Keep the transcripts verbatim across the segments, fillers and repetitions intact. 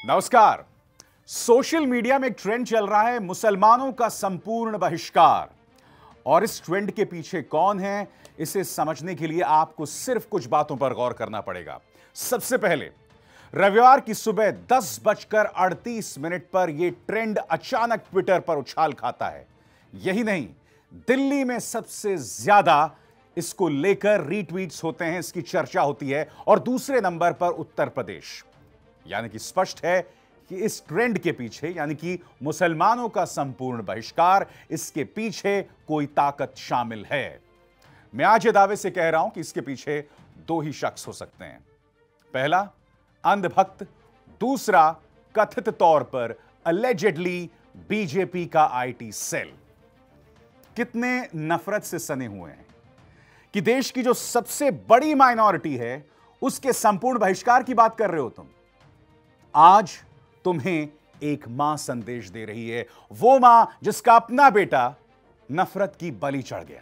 नमस्कार। Social media में एक ट्रेंड चल रहा है मुसलमानों का संपूर्ण बहिष्कार। और इस ट्रेंड के पीछे कौन है, इसे समझने के लिए आपको सिर्फ कुछ बातों पर गौर करना पड़ेगा। सबसे पहले, रविवार की सुबह दस बजकर अड़तीस मिनट पर यह ट्रेंड अचानक ट्विटर पर उछाल खाता है। यही नहीं, दिल्ली में सबसे ज्यादा इसको लेकर रीट्वीट्स होते हैं, इसकी चर्चा होती है। और दूसरे नंबर पर उत्तर प्रदेश। यानी कि स्पष्ट है कि इस ट्रेंड के पीछे, यानी कि मुसलमानों का संपूर्ण बहिष्कार, इसके पीछे कोई ताकत शामिल है। मैं आज ये दावे से कह रहा हूं कि इसके पीछे दो ही शख्स हो सकते हैं। पहला, अंधभक्त। दूसरा, कथित तौर पर अलेजेडली बीजेपी का आईटी सेल। कितने नफरत से सने हुए हैं कि देश की जो सबसे बड़ी माइनॉरिटी है उसके संपूर्ण बहिष्कार की बात कर रहे हो तुम। आज तुम्हें एक मां संदेश दे रही है, वो मां जिसका अपना बेटा नफरत की बलि चढ़ गया।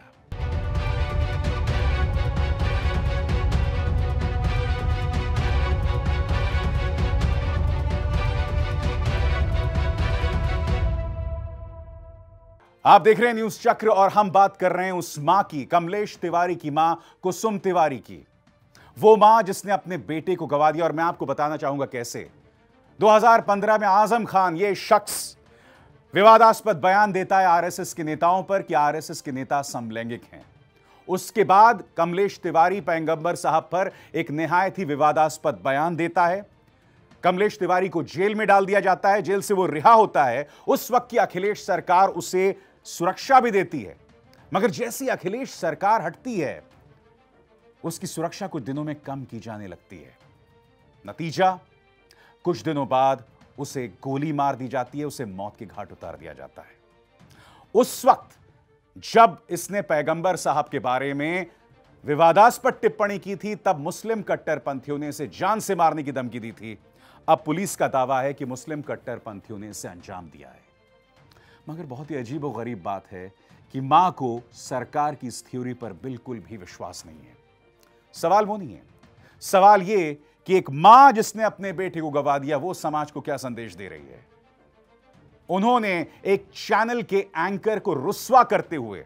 आप देख रहे हैं न्यूज चक्र और हम बात कर रहे हैं उस मां की, कमलेश तिवारी की मां कुसुम तिवारी की। वो मां जिसने अपने बेटे को गवा दिया। और मैं आपको बताना चाहूंगा कैसे। दो हज़ार पंद्रह में आजम खान, ये शख्स विवादास्पद बयान देता है आरएसएस के नेताओं पर कि आरएसएस के नेता समलैंगिक हैं। उसके बाद कमलेश तिवारी पैगंबर साहब पर एक निहायत ही विवादास्पद बयान देता है। कमलेश तिवारी को जेल में डाल दिया जाता है, जेल से वो रिहा होता है। उस वक्त की अखिलेश सरकार उसे सुरक्षा भी देती है, मगर जैसी अखिलेश सरकार हटती है उसकी सुरक्षा कुछ दिनों में कम की जाने लगती है। नतीजा, कुछ दिनों बाद उसे गोली मार दी जाती है, उसे मौत के घाट उतार दिया जाता है। उस वक्त जब इसने पैगंबर साहब के बारे में विवादास्पद टिप्पणी की थी, तब मुस्लिम कट्टरपंथियों ने इसे जान से मारने की धमकी दी थी। अब पुलिस का दावा है कि मुस्लिम कट्टरपंथियों ने इसे अंजाम दिया है। मगर बहुत ही अजीब और गरीब बात है कि मां को सरकार की इस थ्योरी पर बिल्कुल भी विश्वास नहीं है। सवाल वो नहीं है, सवाल ये कि एक मां जिसने अपने बेटे को गवा दिया, वो समाज को क्या संदेश दे रही है। उन्होंने एक चैनल के एंकर को रुस्वा करते हुए,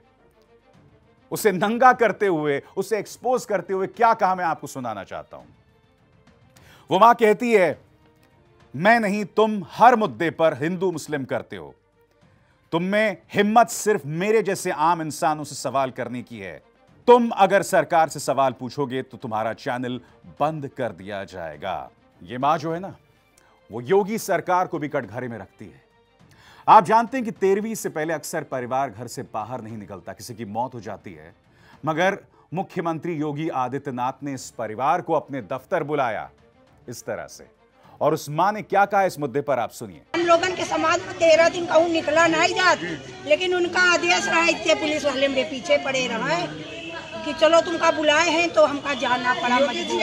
उसे नंगा करते हुए, उसे एक्सपोज करते हुए क्या कहा, मैं आपको सुनाना चाहता हूं। वो मां कहती है, मैं नहीं, तुम हर मुद्दे पर हिंदू मुस्लिम करते हो। तुम में हिम्मत सिर्फ मेरे जैसे आम इंसानों से सवाल करने की है। तुम अगर सरकार से सवाल पूछोगे तो तुम्हारा चैनल बंद कर दिया जाएगा। यह मां जो है ना, वो योगी सरकार को भी कटघरे में रखती है। आप जानते हैं कि तेरहवीं से पहले अक्सर परिवार घर से बाहर नहीं निकलता, किसी की मौत हो जाती है। मगर मुख्यमंत्री योगी आदित्यनाथ ने इस परिवार को अपने दफ्तर बुलाया इस तरह से। और उस मां ने क्या कहा इस मुद्दे पर, आप सुनिए। हम लोगन के समाज में तेरह दिन कहूँ निकला नहीं जात, लेकिन उनका आदेश रहा, इतने पुलिस वाले मेरे पीछे पड़े रहे कि चलो तुमका बुलाए हैं तो हमका जाना पड़ा।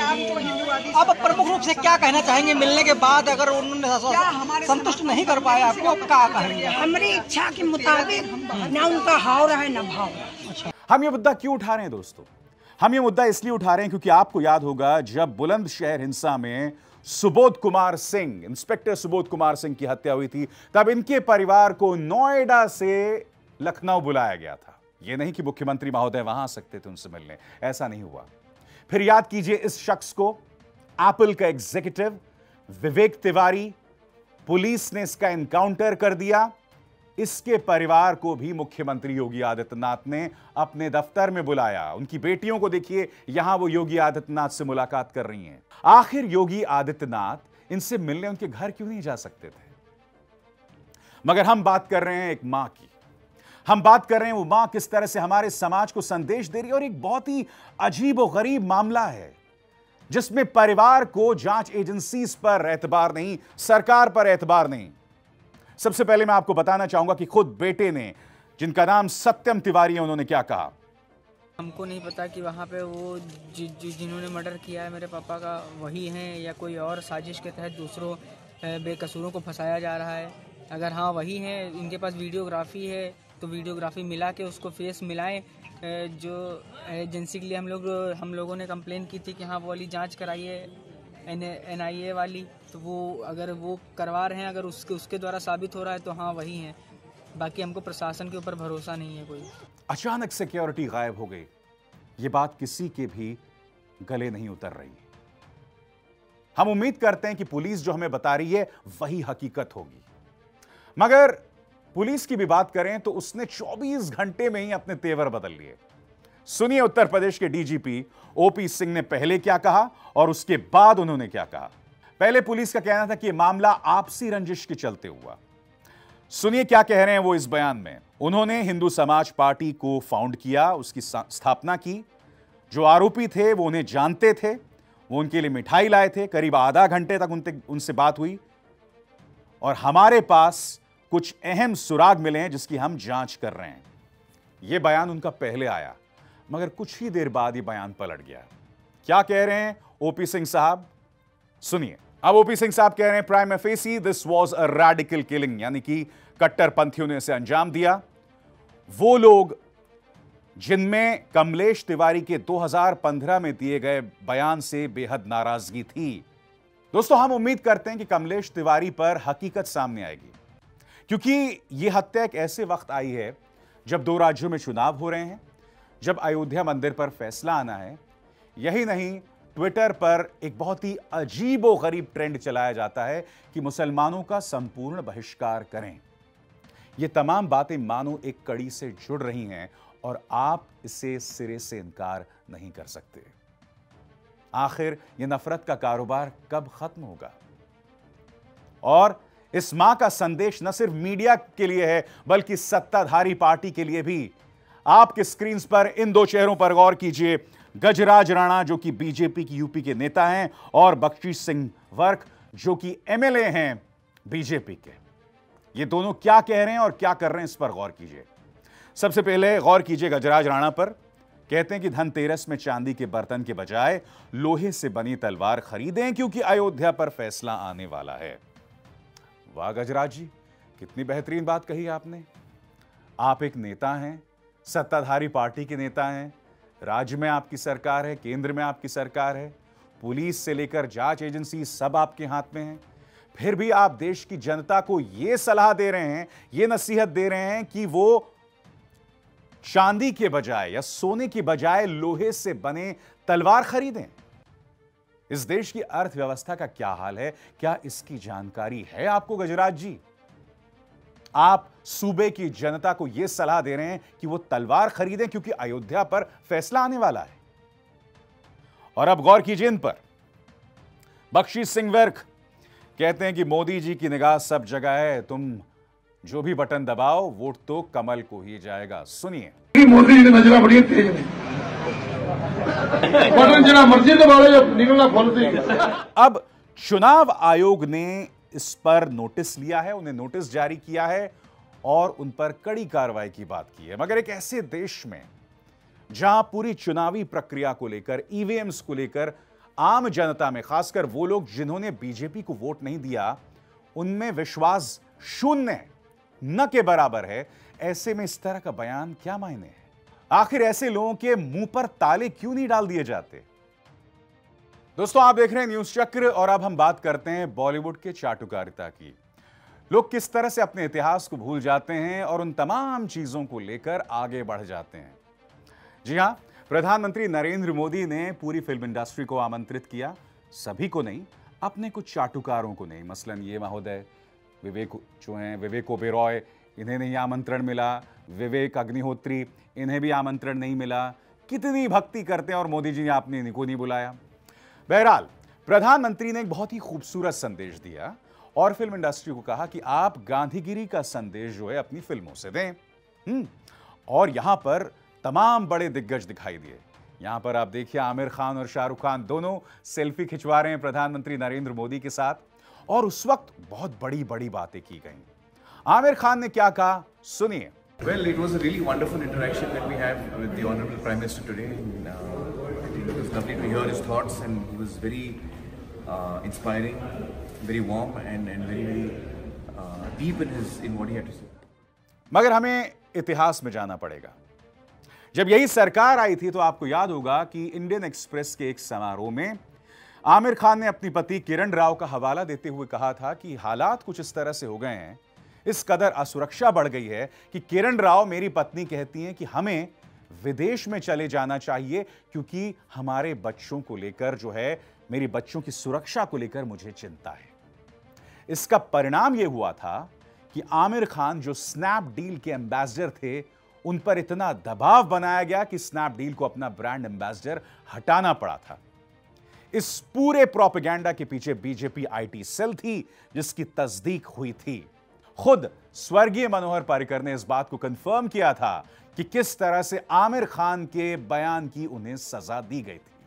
अब प्रमुख रूप से क्या कहना चाहेंगे मिलने के बाद, अगर उन्होंने संतुष्ट नहीं कर पाए आपको, अब क्या कहेंगे? हमारी इच्छा के मुताबिक ना उनका हाव रहा है ना भाव। हम ये मुद्दा क्यों उठा रहे हैं दोस्तों? हम ये मुद्दा इसलिए उठा रहे हैं क्योंकि आपको याद होगा जब बुलंदशहर हिंसा में सुबोध कुमार सिंह, इंस्पेक्टर सुबोध कुमार सिंह की हत्या हुई थी, तब इनके परिवार को नोएडा से लखनऊ बुलाया गया था। यह नहीं कि मुख्यमंत्री महोदय वहां आ सकते थे उनसे मिलने, ऐसा नहीं हुआ। फिर याद कीजिए इस शख्स को, एप्पल का एग्जीक्यूटिव विवेक तिवारी, पुलिस ने इसका एनकाउंटर कर दिया। इसके परिवार को भी मुख्यमंत्री योगी आदित्यनाथ ने अपने दफ्तर में बुलाया। उनकी बेटियों को देखिए, यहां वो योगी आदित्यनाथ से मुलाकात कर रही हैं। आखिर योगी आदित्यनाथ इनसे मिलने उनके घर क्यों नहीं जा सकते थे? मगर हम बात कर रहे हैं एक मां की। हम बात कर रहे हैं वो मां किस तरह से हमारे समाज को संदेश दे रही है। और एक बहुत ही अजीब और गरीब मामला है जिसमें परिवार को जांच एजेंसीज पर एतबार नहीं, सरकार पर एतबार नहीं। सबसे पहले मैं आपको बताना चाहूंगा कि खुद बेटे ने, जिनका नाम सत्यम तिवारी है, उन्होंने क्या कहा। हमको नहीं पता कि वहाँ पे वो जि, जि, जिन्होंने मर्डर किया है मेरे पापा का, वही हैं या कोई और साजिश के तहत दूसरों बेकसूरों को फंसाया जा रहा है। अगर हाँ वही हैं, इनके पास वीडियोग्राफी है तो वीडियोग्राफी मिला के उसको फेस मिलाएं। जो एजेंसी के लिए हम लोग हम लोगों ने कंप्लेन की थी कि हाँ वो वाली जांच कराइए, एन एन आई ए वाली, तो वो अगर वो करवा रहे हैं, अगर उसके उसके द्वारा साबित हो रहा है तो हाँ वही हैं। बाकी हमको प्रशासन के ऊपर भरोसा नहीं है कोई। अचानक सिक्योरिटी गायब हो गई, ये बात किसी के भी गले नहीं उतर रही। हम उम्मीद करते हैं कि पुलिस जो हमें बता रही है वही हकीकत होगी, मगर पुलिस की भी बात करें तो उसने चौबीस घंटे में ही अपने तेवर बदल लिए। सुनिए उत्तर प्रदेश के डीजीपी ओपी सिंह ने पहले क्या कहा और उसके बाद उन्होंने क्या कहा। पहले पुलिस का कहना था कि यह मामला आपसी रंजिश के चलते हुआ। सुनिए क्या कह रहे हैं वो इस बयान में। उन्होंने हिंदू समाज पार्टी को फाउंड किया, उसकी स्थापना की। जो आरोपी थे वो उन्हें जानते थे, वो उनके लिए मिठाई लाए थे। करीब आधा घंटे तक उनसे उनसे बात हुई और हमारे पास कुछ अहम सुराग मिले हैं जिसकी हम जांच कर रहे हैं। यह बयान उनका पहले आया, मगर कुछ ही देर बाद यह बयान पलट गया। क्या कह रहे हैं ओपी सिंह साहब, सुनिए। अब ओपी सिंह साहब कह रहे हैं prima facie this was a radical killing, यानी कि कट्टरपंथियों ने इसे अंजाम दिया। वो लोग जिनमें कमलेश तिवारी के दो हज़ार पंद्रह में दिए गए बयान से बेहद नाराजगी थी। दोस्तों हम उम्मीद करते हैं कि कमलेश तिवारी पर हकीकत सामने आएगी, क्योंकि यह हत्या एक ऐसे वक्त आई है जब दो राज्यों में चुनाव हो रहे हैं, जब अयोध्या मंदिर पर फैसला आना है। यही नहीं, ट्विटर पर एक बहुत ही अजीबो गरीब ट्रेंड चलाया जाता है कि मुसलमानों का संपूर्ण बहिष्कार करें। ये तमाम बातें मानो एक कड़ी से जुड़ रही हैं और आप इसे सिरे से इनकार नहीं कर सकते। आखिर यह नफरत का कारोबार कब खत्म होगा? और इस मां का संदेश न सिर्फ मीडिया के लिए है बल्कि सत्ताधारी पार्टी के लिए भी। आपके स्क्रीन पर इन दो चेहरों पर गौर कीजिए। गजराज राणा जो कि बीजेपी की यूपी के नेता हैं और बख्शीश सिंह वर्क जो कि एमएलए हैं बीजेपी के। ये दोनों क्या कह रहे हैं और क्या कर रहे हैं, इस पर गौर कीजिए। सबसे पहले गौर कीजिए गजराज राणा पर। कहते हैं कि धनतेरस में चांदी के बर्तन के बजाय लोहे से बनी तलवार खरीदें क्योंकि अयोध्या पर फैसला आने वाला है। वाह गजराज जी, कितनी बेहतरीन बात कही आपने। आप एक नेता हैं, सत्ताधारी पार्टी के नेता हैं, राज्य में आपकी सरकार है, केंद्र में आपकी सरकार है, पुलिस से लेकर जांच एजेंसी सब आपके हाथ में है। फिर भी आप देश की जनता को यह सलाह दे रहे हैं, यह नसीहत दे रहे हैं कि वो चांदी के बजाय या सोने की बजाय लोहे से बने तलवार खरीदें। इस देश की अर्थव्यवस्था का क्या हाल है, क्या इसकी जानकारी है आपको गजराज जी? आप सूबे की जनता को यह सलाह दे रहे हैं कि वो तलवार खरीदें क्योंकि अयोध्या पर फैसला आने वाला है। और अब गौर कीजिए इन पर। बख्शीश सिंह वर्क कहते हैं कि मोदी जी की निगाह सब जगह है, तुम जो भी बटन दबाओ वोट तो कमल को ही जाएगा। सुनिए। मोदी जी की नजर बड़ी तेज ने, बटन जितना मर्जी दबाओ जब निकलना खोलते ही। अब चुनाव आयोग ने इस पर नोटिस लिया है, उन्हें नोटिस जारी किया है और उन पर कड़ी कार्रवाई की बात की है। मगर एक ऐसे देश में जहां पूरी चुनावी प्रक्रिया को लेकर, ईवीएम्स को लेकर आम जनता में, खासकर वो लोग जिन्होंने बीजेपी को वोट नहीं दिया, उनमें विश्वास शून्य न के बराबर है, ऐसे में इस तरह का बयान क्या मायने है? आखिर ऐसे लोगों के मुंह पर ताले क्यों नहीं डाल दिए जाते? दोस्तों आप देख रहे हैं न्यूज चक्र और अब हम बात करते हैं बॉलीवुड के चाटुकारिता की। लोग किस तरह से अपने इतिहास को भूल जाते हैं और उन तमाम चीजों को लेकर आगे बढ़ जाते हैं। जी हां, प्रधानमंत्री नरेंद्र मोदी ने पूरी फिल्म इंडस्ट्री को आमंत्रित किया, सभी को नहीं, अपने कुछ चाटुकारों को नहीं। मसलन ये महोदय विवेक जो हैं, विवेक ओबेरॉय, इन्हें नहीं आमंत्रण मिला। विवेक अग्निहोत्री, इन्हें भी आमंत्रण नहीं मिला। कितनी भक्ति करते हैं और मोदी जी ने आपने इनको नहीं बुलाया। बहरहाल प्रधानमंत्री ने एक बहुत ही खूबसूरत संदेश दिया और फिल्म इंडस्ट्री को कहा कि आप गांधीगिरी का संदेश जो है अपनी फिल्मों से दें। हम्म और यहां पर तमाम बड़े दिग्गज दिखाई दिए। यहां पर आप देखिए आमिर खान और शाहरुख खान दोनों सेल्फी खिंचवा रहे हैं प्रधानमंत्री नरेंद्र मोदी के साथ। और उस वक्त बहुत बड़ी बड़ी बातें की गई। आमिर खान ने क्या कहा, सुनिए। Well, it was a really wonderful interaction that we have with the Honorable Prime Minister today. And, uh, I think it was lovely to hear his thoughts, and he was very uh, inspiring, very warm, and and very very uh, deep in his in what he had to say. मगर हमें इतिहास में जाना पड़ेगा। जब यही सरकार आई थी तो आपको याद होगा कि इंडियन एक्सप्रेस के एक समारोह में आमिर खान ने अपनी पत्नी किरण राव का हवाला देते हुए कहा था कि हालात कुछ इस तरह से हो गए हैं, इस कदर असुरक्षा बढ़ गई है कि किरण राव मेरी पत्नी कहती हैं कि हमें विदेश में चले जाना चाहिए क्योंकि हमारे बच्चों को लेकर जो है, मेरी बच्चों की सुरक्षा को लेकर मुझे चिंता है। इसका परिणाम यह हुआ था कि आमिर खान जो स्नैपडील के एम्बेसडर थे, उन पर इतना दबाव बनाया गया कि स्नैपडील को अपना ब्रांड एम्बेसडर हटाना पड़ा था। इस पूरे प्रोपेगेंडा के पीछे बीजेपी आईटी सेल थी, जिसकी तस्दीक हुई थी। खुद स्वर्गीय मनोहर पर्रिकर ने इस बात को कंफर्म किया था कि किस तरह से आमिर खान के बयान की उन्हें सजा दी गई थी।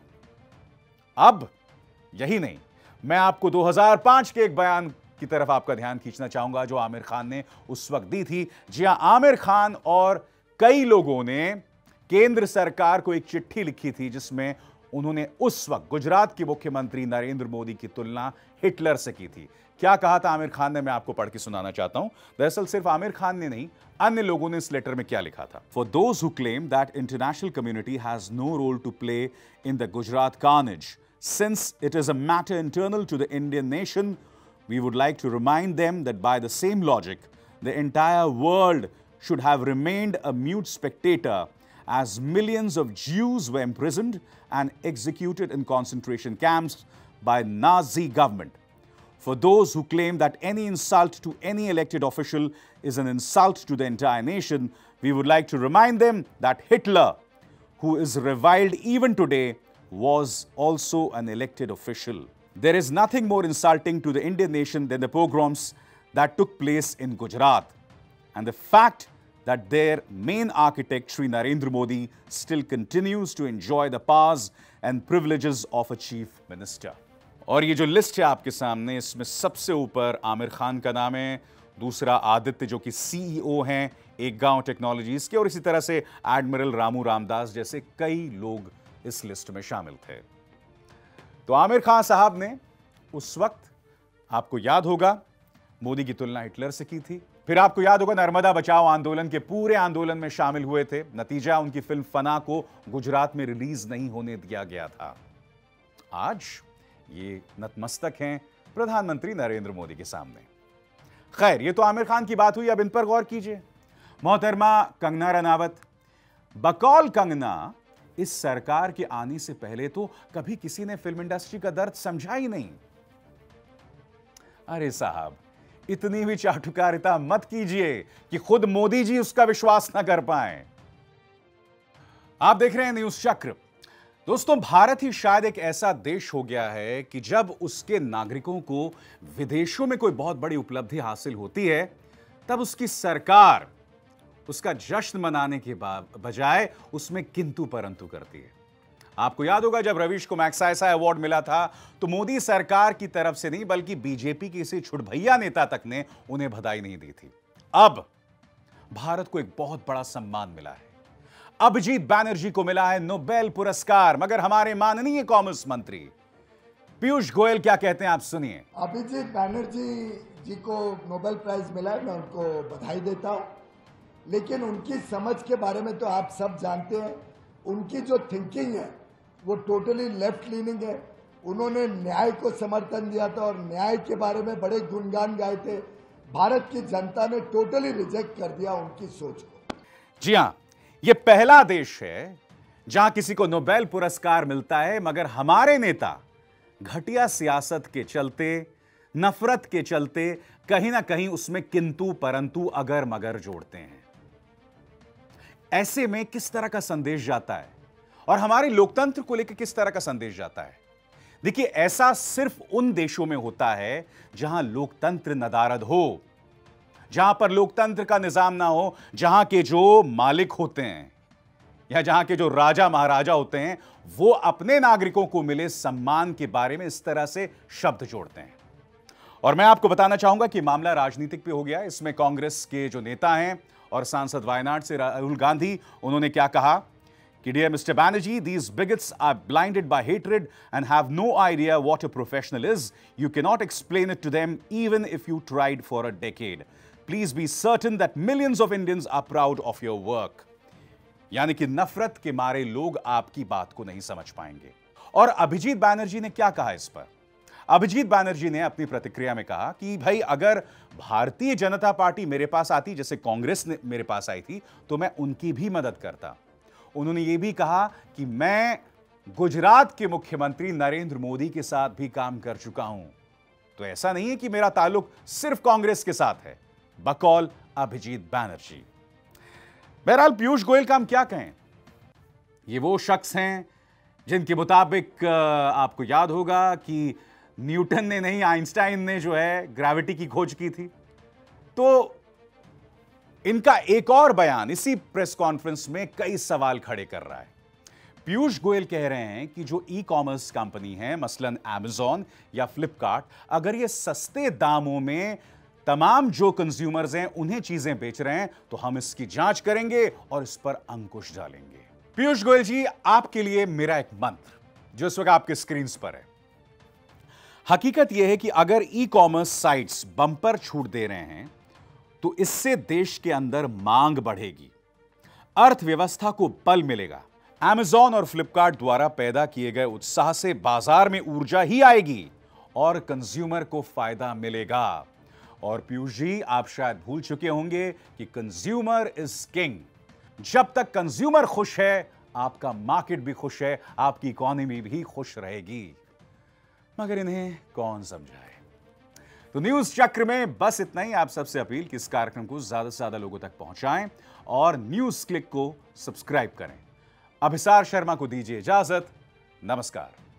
अब यही नहीं, मैं आपको दो हज़ार पाँच के एक बयान की तरफ आपका ध्यान खींचना चाहूंगा जो आमिर खान ने उस वक्त दी थी। जी हां, आमिर खान और कई लोगों ने केंद्र सरकार को एक चिट्ठी लिखी थी जिसमें उन्होंने उस वक्त गुजरात के मुख्यमंत्री नरेंद्र मोदी की तुलना हिटलर से की थी। क्या कहा था आमिर खान ने, मैं आपको पढ़ के सुनाना चाहता हूं। दरअसल सिर्फ आमिर खान ने नहीं, अन्य लोगों ने इस लेटर में क्या लिखा था। For those who claim that international community has no role to play in the Gujarat carnage, since it is a matter internal to the Indian nation, we would like to remind them that by the same logic, the entire world should have remained a mute spectator as millions of Jews were imprisoned and executed in concentration camps by Nazi government. For those who claim that any insult to any elected official is an insult to the entire nation, we would like to remind them that Hitler, who is reviled even today, was also an elected official. There is nothing more insulting to the Indian nation than the pogroms that took place in Gujarat, and the fact that their main architect, Shri Narendra Modi, still continues to enjoy the powers and privileges of a chief minister. और ये जो list है आपके सामने, इसमें सबसे ऊपर आमिर खान का नाम है, दूसरा आदित्य जो कि सीईओ हैं एक गांव टेक्नोलॉजीज के, और इसी तरह से एडमिरल रामू रामदास जैसे कई लोग इस लिस्ट में शामिल थे। तो आमिर खान साहब ने उस वक्त, आपको याद होगा, मोदी की तुलना हिटलर से की थी। फिर आपको याद होगा नर्मदा बचाओ आंदोलन के पूरे आंदोलन में शामिल हुए थे। नतीजा, उनकी फिल्म फना को गुजरात में रिलीज नहीं होने दिया गया था। आज ये नतमस्तक हैं प्रधानमंत्री नरेंद्र मोदी के सामने। खैर, ये तो आमिर खान की बात हुई, अब इन पर गौर कीजिए। मोहतरमा कंगना रनावत, बकौल कंगना, इस सरकार के आने से पहले तो कभी किसी ने फिल्म इंडस्ट्री का दर्द समझा ही नहीं। अरे साहब, इतनी भी चाटुकारिता मत कीजिए कि खुद मोदी जी उसका विश्वास ना कर पाए। आप देख रहे हैं न्यूज चक्र। दोस्तों, भारत ही शायद एक ऐसा देश हो गया है कि जब उसके नागरिकों को विदेशों में कोई बहुत बड़ी उपलब्धि हासिल होती है, तब उसकी सरकार उसका जश्न मनाने के बजाय उसमें किंतु परंतु करती है। आपको याद होगा जब रवीश को मैग्सेसे अवार्ड मिला था तो मोदी सरकार की तरफ से नहीं बल्कि बीजेपी के किसी छुटभैया नेता तक ने उन्हें बधाई नहीं दी थी। अब भारत को एक बहुत बड़ा सम्मान मिला है। अभिजीत बैनर्जी को मिला है नोबेल पुरस्कार, मगर हमारे माननीय कॉमर्स मंत्री पीयूष गोयल क्या कहते हैं, आप सुनिए। अभिजीत बैनर्जी जी को नोबेल प्राइज मिला है, मैं उनको बधाई देता हूं, लेकिन उनकी समझ के बारे में तो आप सब जानते हैं। उनकी जो थिंकिंग है वो टोटली लेफ्ट लीनिंग है। उन्होंने न्याय को समर्थन दिया था और न्याय के बारे में बड़े गुणगान गाए थे। भारत की जनता ने टोटली रिजेक्ट कर दिया उनकी सोच को। जी हां, यह पहला देश है जहां किसी को नोबेल पुरस्कार मिलता है, मगर हमारे नेता घटिया सियासत के चलते, नफरत के चलते कहीं ना कहीं उसमें किंतु परंतु अगर मगर जोड़ते हैं। ऐसे में किस तरह का संदेश जाता है और हमारे लोकतंत्र को लेकर किस तरह का संदेश जाता है? देखिए, ऐसा सिर्फ उन देशों में होता है जहां लोकतंत्र नदारद हो, जहां पर लोकतंत्र का निजाम ना हो, जहां के जो मालिक होते हैं या जहां के जो राजा महाराजा होते हैं वो अपने नागरिकों को मिले सम्मान के बारे में इस तरह से शब्द जोड़ते हैं। और मैं आपको बताना चाहूंगा कि मामला राजनीतिक पे हो गया। इसमें कांग्रेस के जो नेता हैं और सांसद वायनाड से राहुल गांधी, उन्होंने क्या कहा कि dear mister Banerjee, these bigots are blinded by hatred and have no idea what a professional is. You can not explain it to them even if you tried for a decade. Please be certain that millions of Indians are proud of your work. यानी कि नफरत के मारे लोग आपकी बात को नहीं समझ पाएंगे। और अभिजीत बैनर्जी ने क्या कहा इस पर? अभिजीत बैनर्जी ने अपनी प्रतिक्रिया में कहा कि भाई अगर भारतीय जनता पार्टी मेरे पास आती जैसे कांग्रेस ने मेरे पास आई थी तो मैं उनकी भी मदद करता। उन्होंने यह भी कहा कि मैं गुजरात के मुख्यमंत्री नरेंद्र मोदी के साथ भी काम कर चुका हूं, तो ऐसा नहीं है कि मेरा ताल्लुक सिर्फ कांग्रेस के साथ है, बकौल अभिजीत बैनर्जी। बहरहाल पीयूष गोयल का हम क्या कहें, ये वो शख्स हैं जिनके मुताबिक आपको याद होगा कि न्यूटन ने नहीं आइंस्टाइन ने जो है ग्रेविटी की खोज की थी। तो इनका एक और बयान इसी प्रेस कॉन्फ्रेंस में कई सवाल खड़े कर रहा है। पीयूष गोयल कह रहे हैं कि जो ई कॉमर्स कंपनी है मसलन अमेज़न या फ्लिपकार्ट, अगर ये सस्ते दामों में तमाम जो कंज्यूमर्स हैं उन्हें चीजें बेच रहे हैं तो हम इसकी जांच करेंगे और इस पर अंकुश डालेंगे। पीयूष गोयल जी, आपके लिए मेरा एक मंत्र जो इस वक्त आपके स्क्रीन पर है। हकीकत यह है कि अगर ई कॉमर्स साइट्स बंपर छूट दे रहे हैं तो इससे देश के अंदर मांग बढ़ेगी, अर्थव्यवस्था को बल मिलेगा। अमेज़न और फ्लिपकार्ट द्वारा पैदा किए गए उत्साह से बाजार में ऊर्जा ही आएगी और कंज्यूमर को फायदा मिलेगा। और पीयूष जी, आप शायद भूल चुके होंगे कि कंज्यूमर इज किंग। जब तक कंज्यूमर खुश है, आपका मार्केट भी खुश है, आपकी इकोनॉमी भी खुश रहेगी। मगर इन्हें कौन समझाए? तो न्यूज चक्र में बस इतना ही। आप सबसे अपील कि इस कार्यक्रम को ज्यादा से ज्यादा लोगों तक पहुंचाएं और न्यूज क्लिक को सब्सक्राइब करें। अभिसार शर्मा को दीजिए इजाजत। नमस्कार।